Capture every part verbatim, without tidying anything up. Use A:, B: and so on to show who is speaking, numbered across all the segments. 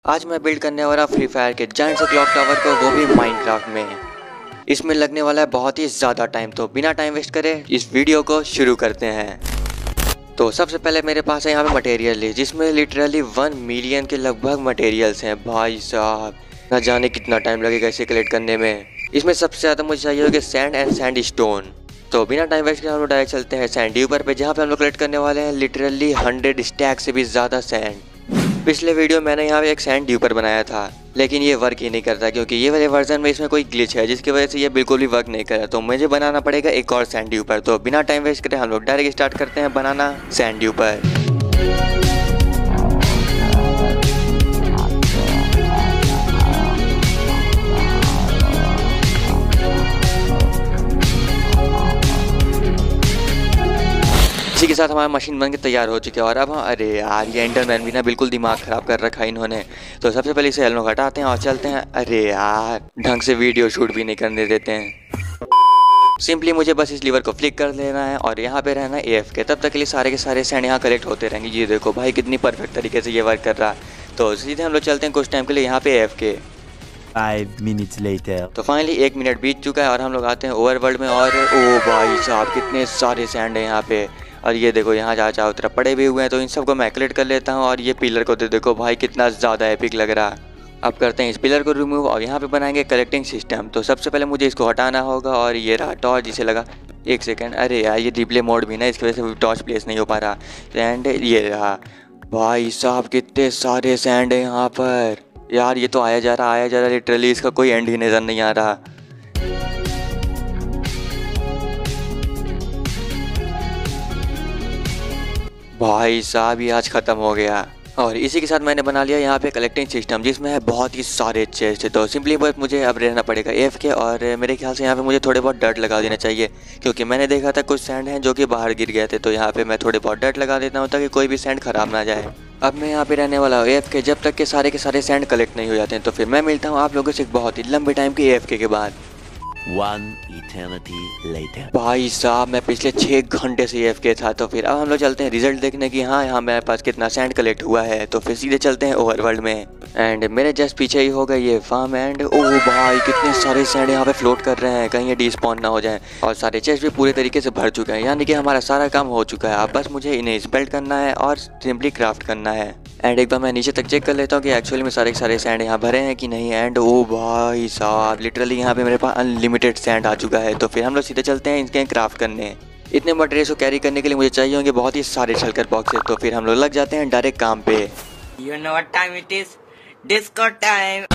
A: आज मैं बिल्ड करने वाला फ्री फायर के जायंट से क्लॉक टावर को, वो भी माइनक्राफ्ट में। इसमें लगने वाला है बहुत ही ज़्यादा टाइम, तो बिना टाइम वेस्ट करे इस वीडियो को शुरू करते हैं। तो सबसे पहले मेरे पास है यहाँ पे मटेरियल है, जिसमें लिटरली वन मिलियन के लगभग मटेरियल्स हैं। भाई साहब ना जाने कितना टाइम लगेगा इसे कलेक्ट करने में। इसमें सबसे ज़्यादा मुझे चाहिए होगा सैंड एंड सैंड स्टोन। तो बिना टाइम वेस्ट के हम लोग डायरेक्ट चलते हैं सैंड ड्यूपर पे, जहाँ पे हम लोग कलेक्ट करने वाले हैं लिटरली हंड्रेड स्टैक से भी ज़्यादा सैंड। पिछले वीडियो मैंने यहाँ पे एक सैंड ड्यूपर बनाया था, लेकिन ये वर्क ही नहीं करता क्योंकि ये वाले वर्जन में इसमें कोई ग्लिच है, जिसकी वजह से ये बिल्कुल भी वर्क नहीं कर रहा। तो मुझे बनाना पड़ेगा एक और सैंड ड्यूपर। तो बिना टाइम वेस्ट करे हम लोग डायरेक्ट स्टार्ट करते हैं बनाना सैंड ड्यूपर। इसी के साथ हमारा मशीन बन के तैयार हो चुकी है। और अब हम अरे यार ये एंडरमैन भी ना बिल्कुल दिमाग ख़राब कर रखा है इन्होंने। तो सबसे पहले इसे हेलमेट हटाते हैं और चलते हैं। अरे यार ढंग से वीडियो शूट भी नहीं करने देते हैं। सिंपली मुझे बस इस लीवर को फ्लिक कर लेना है और यहाँ पे रहना ए एफ के। तब तक के लिए सारे के सारे सैंड यहाँ कलेक्ट होते रहेंगे। ये देखो भाई कितनी परफेक्ट तरीके से ये वर्क कर रहा है। तो सीधे हम लोग चलते हैं कुछ टाइम के लिए यहाँ पे A F K.
B: Five minutes later.
A: तो फाइनली एक मिनट बीत चुका है और हम लोग आते हैं ओवरवर्ल्ड में। और ओ भाई साहब कितने सारे सैंड है यहाँ पे। और ये देखो यहाँ जहाँ चारों तरफ पड़े भी हुए हैं, तो इन सबको मैं कलेक्ट कर लेता हूँ। और ये पिलर को तो देखो भाई कितना ज़्यादा एपिक लग रहा है। अब करते हैं इस पिलर को रिमूव और यहाँ पे बनाएंगे कलेक्टिंग सिस्टम। तो सबसे पहले मुझे इसको हटाना होगा। और ये रहा टॉर्च, जिसे लगा एक सेकेंड। अरे यार ये डिप्ले मोड भी ना, इसकी वजह से टॉर्च प्लेस नहीं हो पा रहा। एंड ये रहा भाई साहब कितने सारे सैंड है यहाँ पर। यार ये तो आया जा रहा आया जा रहा लिटरली, इसका कोई एंड ही नज़र नहीं आ रहा। भाई साहब ये आज ख़त्म हो गया। और इसी के साथ मैंने बना लिया यहाँ पे कलेक्टिंग सिस्टम, जिसमें है बहुत ही सारे चेस्ट है। तो सिंपली बस मुझे अब रहना पड़ेगा एफ के। और मेरे ख्याल से यहाँ पे मुझे थोड़े बहुत डर्ट लगा देना चाहिए, क्योंकि मैंने देखा था कुछ सैंड हैं जो कि बाहर गिर गए थे। तो यहाँ पे मैं थोड़े बहुत डर्ट लगा देता हूँ ताकि कोई भी सैंड ख़राब ना जाए। अब मैं यहाँ पे रहने वाला हूँ एफ के, जब तक के सारे के सारे सैंड कलेक्ट नहीं हो जाते हैं। तो फिर मैं मिलता हूँ आप लोगों से एक बहुत ही लंबे टाइम की एफ के के बाद।
B: One eternity later.
A: भाई साहब मैं पिछले छः घंटे से एफ के था। तो फिर अब हम लोग चलते हैं रिजल्ट देखने की। हाँ यहाँ मेरे पास कितना सैंड कलेक्ट हुआ है। तो फिर सीधे चलते हैं ओवरवर्ल्ड में। एंड मेरे जस्ट पीछे ही होगा ये फार्म। एंड ओह भाई कितने सारे सैंड यहाँ पे फ्लोट कर रहे हैं, कहीं ये डिस्पॉन ना हो जाए। और सारे चेस्ट भी पूरे तरीके से भर चुके हैं, यानी कि हमारा सारा काम हो चुका है। अब बस मुझे इन्हें स्पेल्ट करना है और सिंपली क्राफ्ट करना है। एंड एक बार मैं नीचे तक चेक कर लेता हूँ कि एक्चुअली में सारे के सारे सैंड यहाँ भरे हैं कि नहीं। एंड ओ भाई साहब लिटरली यहाँ पे मेरे पास अनलिमिटेड सैंड आ चुका है। तो फिर हम लोग सीधे चलते हैं इनके क्राफ्ट करने। इतने मटेरियल को कैरी करने के लिए मुझे चाहिए होंगे बहुत ही सारे शल्कर बॉक्सेस। तो फिर हम लोग लग जाते हैं डायरेक्ट काम पे।
C: You know what time it is? Disco time.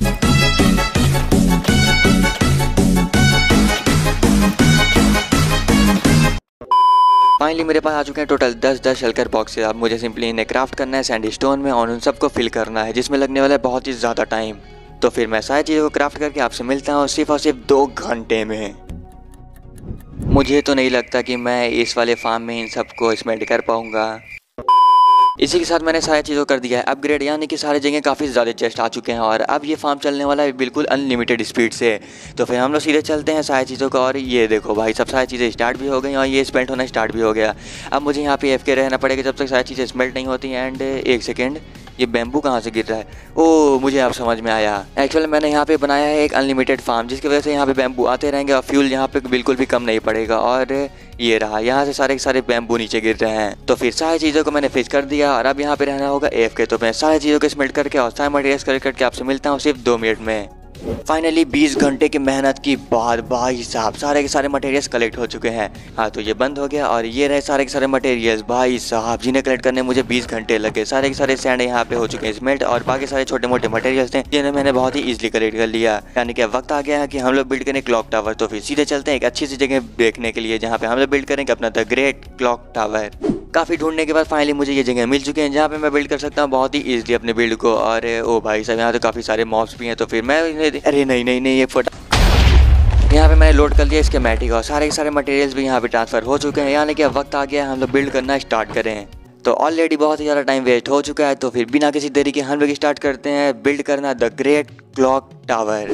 A: Finally मेरे पास आ चुके हैं टोटल दस दस शल्कर बॉक्सेस। अब मुझे सिंपली इन्हें क्राफ्ट करना है सैंड स्टोन में और उन सबको फिल करना है, जिसमें लगने वाला है बहुत ही ज़्यादा टाइम। तो फिर मैं सारी चीज़ों को क्राफ्ट करके आपसे मिलता हूँ सिर्फ और सिर्फ दो घंटे में। मुझे तो नहीं लगता कि मैं इस वाले फार्म में इन सबको स्मेल्ट कर पाऊँगा। इसी के साथ मैंने सारी चीज़ों कर दिया है अपग्रेड, यानी कि सारी जगह काफ़ी ज़्यादा चेस्ट आ चुके हैं। और अब ये फार्म चलने वाला है बिल्कुल अनलिमिटेड स्पीड से। तो फिर हम लोग सीधे चलते हैं सारी चीज़ों को। और ये देखो भाई सब सारी चीज़ें स्टार्ट भी हो गई और ये स्मेल्ट होना स्टार्ट भी हो गया। अब मुझे यहाँ पे एफ के रहना पड़ेगा जब तक सारी चीज़ें स्मेल्ट नहीं होती। एंड एक सेकेंड, ये बैम्बू कहाँ से गिर रहा है? ओह मुझे अब समझ में आया। एक्चुअली मैंने यहाँ पे बनाया है एक अनलिमिटेड फार्म, जिसकी वजह से यहाँ पे बैम्बू आते रहेंगे और फ्यूल यहाँ पे बिल्कुल भी कम नहीं पड़ेगा। और ये रहा यहाँ से सारे के सारे बैम्बू नीचे गिर रहे हैं। तो फिर सारी चीज़ों को मैंने फिक्स कर दिया और अब यहाँ पे रहना होगा एफ के। तो मैं सारी चीज़ों को स्मेल्ट करके और सारे मटेरियल्स कलेक्ट करके आपसे मिलता हूँ सिर्फ दो मिनट में। फाइनली बीस घंटे की मेहनत की बाद भाई साहब सारे के सारे मटेरियल्स कलेक्ट हो चुके हैं। हाँ तो ये बंद हो गया और ये रहे सारे के सारे मटेरियल्स भाई साहब, जिन्हें कलेक्ट करने मुझे बीस घंटे लगे। सारे के सारे सैंड यहाँ पे हो चुके हैं स्मेल्ट और बाकी सारे छोटे मोटे मटेरियल्स थे जिन्हें मैंने बहुत ही ईजिली कलेक्ट कर लिया। यानी कि वक्त आ गया है कि हम लोग बिल्ड करें क्लॉक टावर। तो फिर सीधे चलते हैं एक अच्छी सी जगह देखने के लिए, जहाँ पे हम लोग बिल्ड करेंगे अपना द ग्रेट क्लॉक टावर। काफ़ी ढूंढने के बाद फाइनली मुझे ये जगह मिल चुके हैं जहाँ पे मैं बिल्ड कर सकता हूँ बहुत ही ईजिली अपने बिल्ड को। और ओ भाई साहब यहाँ तो काफ़ी सारे मॉब्स भी हैं। तो फिर मैं अरे नहीं नहीं नहीं ये फटा यहाँ पे मैंने लोड कर लिया इसके मैटिक और सारे के सारे मटेरियल्स भी यहाँ पे ट्रांसफ़र हो चुके हैं। यानी कि अब वक्त आ गया है हम लोग बिल्ड करना स्टार्ट करें। तो ऑलरेडी बहुत ही ज़्यादा टाइम वेस्ट हो चुका है। तो फिर बिना किसी देरी के हम लोग स्टार्ट करते हैं बिल्ड करना द ग्रेट क्लॉक टावर।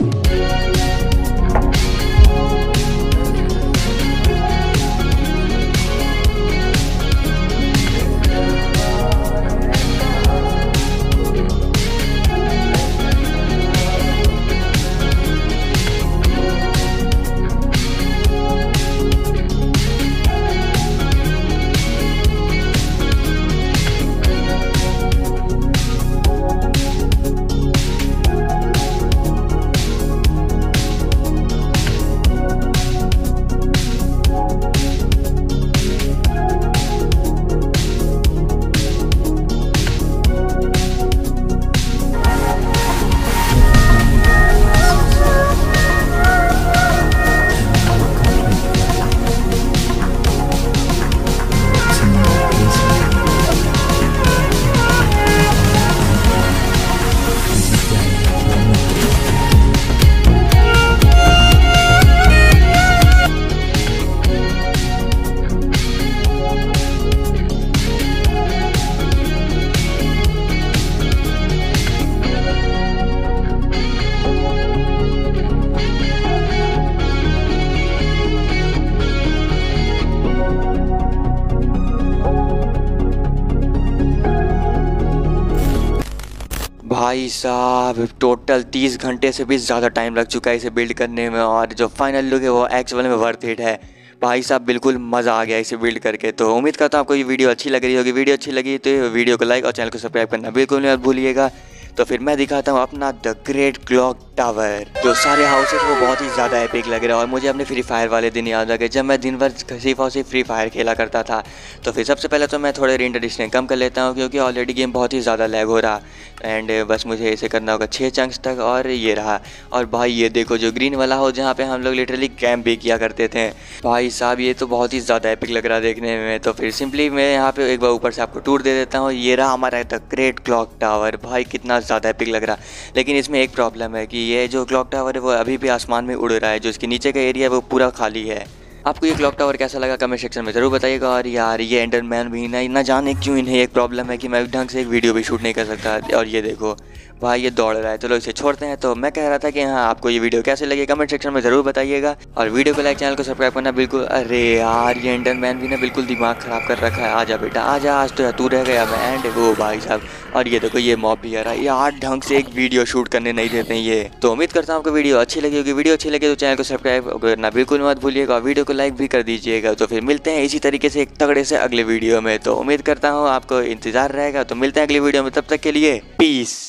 A: भाई साहब टोटल तीस घंटे से भी ज़्यादा टाइम लग चुका है इसे बिल्ड करने में, और जो फाइनल लुक है वो एक्चुअल में वर्थ इट है। भाई साहब बिल्कुल मज़ा आ गया इसे बिल्ड करके। तो उम्मीद करता हूँ आपको ये वीडियो अच्छी लग रही होगी। वीडियो अच्छी लगी तो वीडियो को लाइक और चैनल को सब्सक्राइब करना बिल्कुल मत भूलिएगा। तो फिर मैं दिखाता हूँ अपना द ग्रेट क्लॉक टावर। जो सारे हाउसेस वो बहुत ही ज़्यादा एपिक लग रहा है और मुझे अपने फ्री फायर वाले दिन याद आ गए जब मैं दिन भर सिर्फ और सिर्फ फ्री फायर खेला करता था। तो फिर सबसे पहले तो मैं थोड़े रेंडर डिस्टेंस कम कर लेता हूँ क्योंकि ऑलरेडी गेम बहुत ही ज़्यादा लैग हो रहा। एंड बस मुझे इसे करना होगा छः चंक्स तक, और ये रहा। और भाई ये देखो जो ग्रीन वाला हो जहाँ पे हम लोग लिटरली कैंप भी किया करते थे। भाई साहब ये तो बहुत ही ज़्यादा एपिक लग रहा है देखने में। तो फिर सिंपली मैं यहाँ पे एक बार ऊपर से आपको टूर दे देता हूँ। ये रहा हमारा द ग्रेट क्लॉक टावर। भाई कितना ज़्यादा एपिक लग रहा, लेकिन इसमें एक प्रॉब्लम है कि ये जो क्लॉक टावर है वो अभी भी आसमान में उड़ रहा है, जो इसके नीचे का एरिया है वो पूरा खाली है। आपको ये क्लॉक टावर कैसा लगा कमेंट सेक्शन में ज़रूर बताइएगा। और यार ये एंडरमैन भी ना ना जाने क्यों इन्हें एक प्रॉब्लम है कि मैं ढंग से एक वीडियो भी शूट नहीं कर सकता। और ये देखो भाई ये दौड़ रहा है। चलो इसे छोड़ते हैं। तो मैं कह रहा था कि हाँ आपको ये वीडियो कैसे लगी कमेंट सेक्शन में ज़रूर बताइएगा, और वीडियो को लाइक चैनल को सब्सक्राइब करना बिल्कुल। अरे यार ये एंडरमैन भी ना बिल्कुल दिमाग ख़राब कर रखा है। आजा बेटा आजा, आज तो तू रह गया मैं एंड वो भाई साहब। और ये देखो ये मॉब भी आ रहा है यार, ढंग से एक वीडियो शूट करने नहीं देते हैं ये। तो उम्मीद करता हूँ आपको वीडियो अच्छी लगी होगी। वीडियो अच्छी लगी तो चैनल को सब्सक्राइब करना बिल्कुल मत भूलिएगा और वीडियो को लाइक भी कर दीजिएगा। तो फिर मिलते हैं इसी तरीके से एक तगड़े से अगले वीडियो में। तो उम्मीद करता हूँ आपको इंतज़ार रहेगा। तो मिलते हैं अगली वीडियो में, तब तक के लिए piece.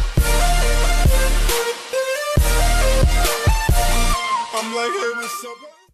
D: I'm like, hey, what's up?